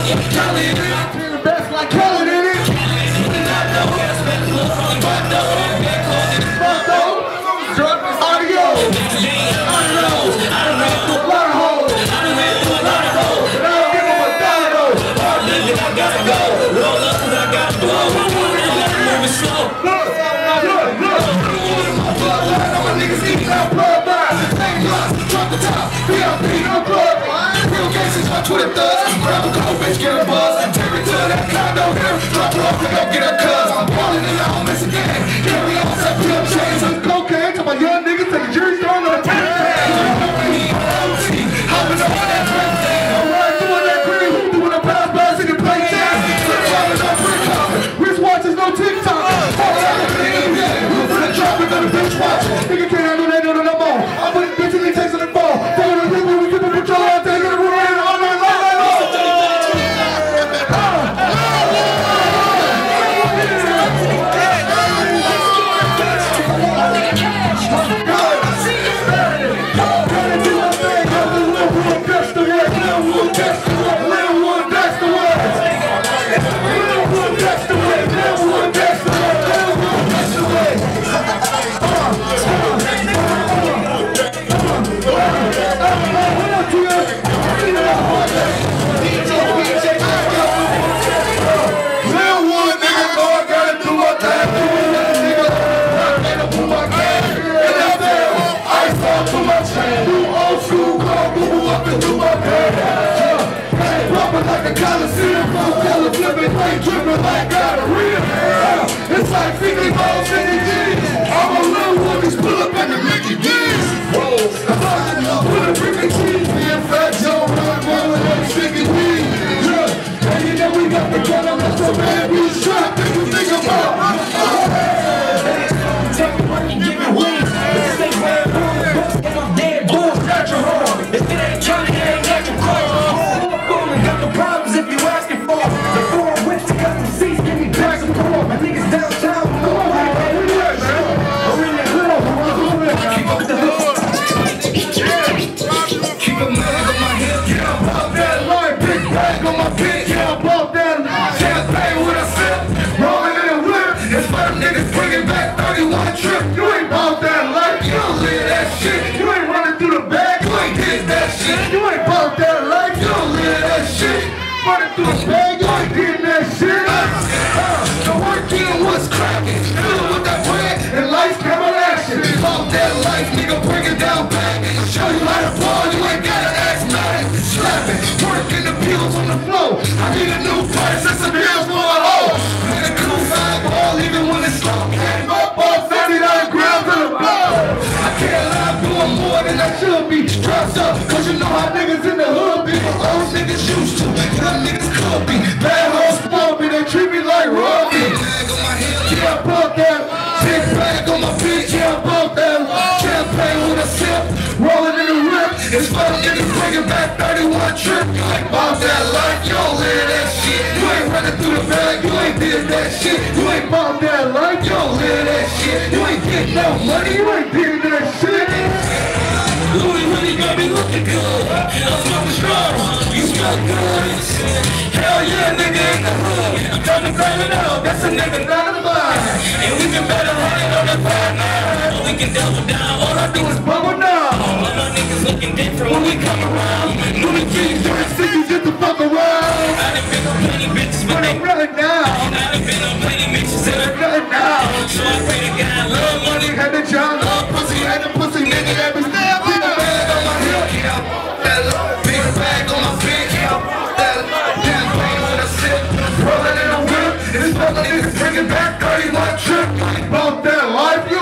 Kelly in it. The best like Kelly in it. Twitter thugs, grab a cold bitch, get a buzz, take it to that condo here, drop her off and go get her cuz. I'm ballin' and I don't miss a game. Carry on, set me up chains and cocaine to my young niggas, take a jury strong on the tank. Hopping up on that drink thing, alright, doing that green hoop, doing a pass, in the play jazz. Flip-flopping up, brick-hopping, wristwatches, no TikTok. Fall out of the nigga, we'll put a drop and go to bitch watch. Nigga can't handle that, no more. I'm putting bitches in takes on the ball. Follow the people, we keep the patrol out there, get a rule in all night long. It's like 50 balls in the jeans. I'm a little woman, pull up in the Mickey D's. Put a brick and cheese, me and Fat Joe, run with them sticky weed. And you know we got the gun on us, so man, we strapped. If you think about take me money, give me wings. Stay red, and I'm dead, boom, got your home. If it ain't Johnny, it ain't got your car. Got the problems if you asking for. The four whips, got some seats, give me back some core. My niggas downtown, come on, man. Where you at, man? I'm in that hood, keep up the hood. Keep a mag on my hip, yeah, I'm off that line. Big bag on my pit, yeah, I'm off that line. Champagne with a sip, rolling in a whip. It's for them niggas bringing back 31 trip. You ain't bought that life, you don't live that shit. You ain't running through the bag, you ain't did that shit. You ain't bought that life, you don't live that shit. Running through the bag, you ain't getting that shit. The working was cracking, filling with that bread, and life's coming action. Bought that life, nigga, bring it down back. Show you how to ball, you ain't gotta ask nothing. Slapping, working the pills on the floor. I need a new price, that's some bills for a hoe. Had a cool side ball, even when it's slow. Came up on 39 grams of the blow. I can't lie, I'm doing more than I should be. Dressed up, cause you know how niggas in the hood be. Old niggas used to, young niggas could be. Bad hoes spoil me, they treat me like Robbie. Yeah, I bought that. Big bag on my bitch, yeah, I bought that. Champagne with a sip, rolling in the whip. It's for the niggas bringing back 31 trip. You ain't bought that life, you don't live that shit. You ain't running through the bag, you ain't did that shit. You ain't bought that life, you don't live that shit. You ain't get no money, you ain't did that shit. Louis really got me looking good. I'm smoking strong, you smell good. Hell yeah, nigga in the hood. I'm trying to grab it out, that's a nigga not a lie. And we can better run it on the 5-9. We can double down, all I do is bubble now. All my niggas looking different when we come around. Louis Kings during 60s, get the fuck around. I done been on plenty bitches, but they running now. And I done been on plenty bitches, and they're running now. So I pray to God, love money, had the job, love pussy, had the pussy, nigga, that was there. Big bag on my hip, big bag on my bitch, champagne with a sip, rolling in a whip. It's for the niggas bringing back 31 trip. Bought that life,